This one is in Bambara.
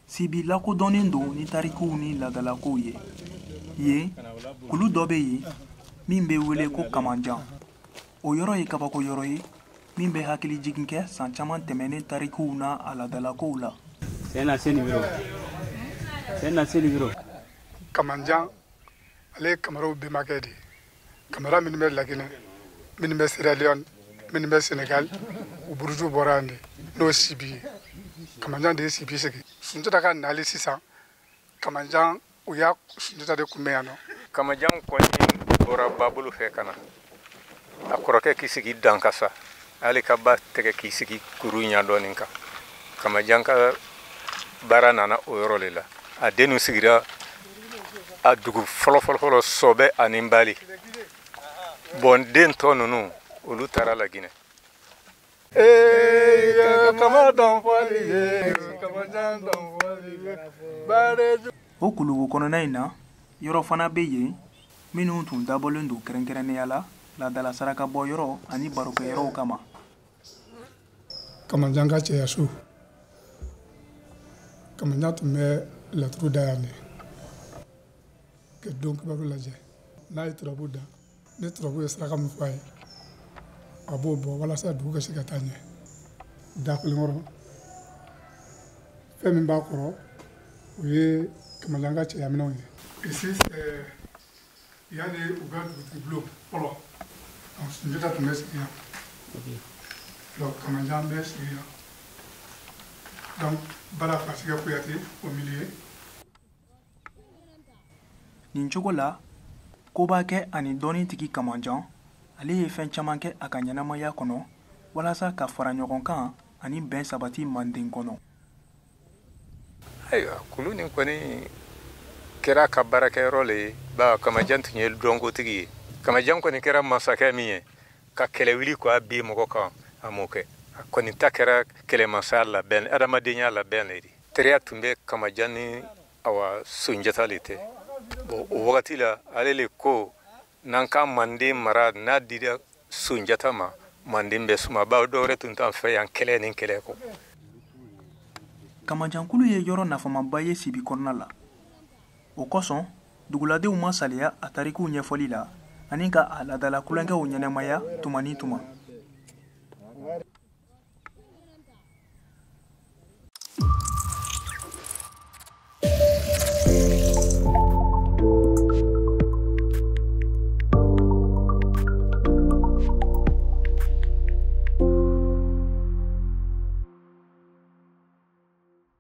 Sibi lakodɔnnen don ni tarikuw ni laadalakow ye. Yen, kulu dɔ bɛ yen min bɛ wele ko Kamanjan. O yɔrɔ ye kabako yɔrɔ ye min bɛ hakili jigin kɛ san caman tɛmɛnen tarikuw na a laadalakow la. Kamanjan ale ye Kamaraw bɛnbakɛ de ye. Kamara minnu bɛ Laginɛ, minnu bɛ Sierra Leone, minnu bɛ Sénégal, u buruju bɔra yan de n'o Sibi ye. Kamanjan de ye Sibi sigi. Sunjata ka nali sisan, Kamanjan u y'a Sunjata de kunbɛn yan nɔ. Kamanjan kɔni bɔra Babulu fɛ ka na. A kɔrɔkɛ k'i sigi Dankasa, ale ka ba tɛgɛ k'i sigi kuru ɲɛ dɔɔnin kan. Kamanjan ka baara nana o yɔrɔ de la. A denw sigira a dugu fɔlɔ Sɔbɛ ani Mbali. Bon den tɔ ninnu olu taara Laginɛ. O kuluwo kɔnɔna in na yɔrɔ fana bɛ yen minnu tun dabɔlen don kɛrɛnkɛrɛnnenya la laadala saraka bɔ yɔrɔ ani barokɛ yɔrɔw kama. Kamanjan ka cɛyaso. Kamanjan tun bɛ laturu da yan de ka don kibaru lajɛ. N'a ye turabu da, ni turabu ye saraka min fɔ a ye, a b'o bɔ walasa dugu ka se ka taa ɲɛ. Da kelen kɔrɔ, fɛn min b'a kɔrɔ o ye Kamanjan ka cɛyaminɛw ye. Ici c'est yanni u ka dugutigi bulon fɔlɔ, Sunjata tun bɛ sigi yan. Donc Kamanjan bɛ sigi yan. Donc Bala Fasika Kuyate au milieu. Nin cogo la, ko b'a kɛ ani dɔnnitigi Kamanjan, ale ye fɛn caman kɛ a ka ɲɛnamaya kɔnɔ walasa ka fara ɲɔgɔn kan ani bɛn sabati Manden kɔnɔ. Ayiwa, kulu nin kɔni kɛra ka baarakɛyɔrɔ le ye. Kamanjan tun ye dɔnkotigi ye. Kamanjan kɔni kɛra masakɛ min ye ka kɛlɛwuli ko a bin mɔgɔ kan a m'o kɛ. A kɔni ta kɛra kɛlɛmasaya labɛn, adamadenya labɛn de ye. Teriya tun bɛ Kamanjan ni Sunjata le tɛ. Bon, o wagati la ale le ko n'an ka Manden mara n'a dira Sunjata ma, Manden bɛ suma. Bawo dɔw yɛrɛ tun t'an fɛ yan kɛlɛ ni kɛlɛ kɔ. Kamanjankulu ye yɔrɔ nafamaba ye Sibi kɔnɔna la. O kosɔn, duguladenw ma saliya a tarikuw ɲɛfɔli la ani ka a laadala kulonkɛw ɲɛnɛmaya tuma ni tuma.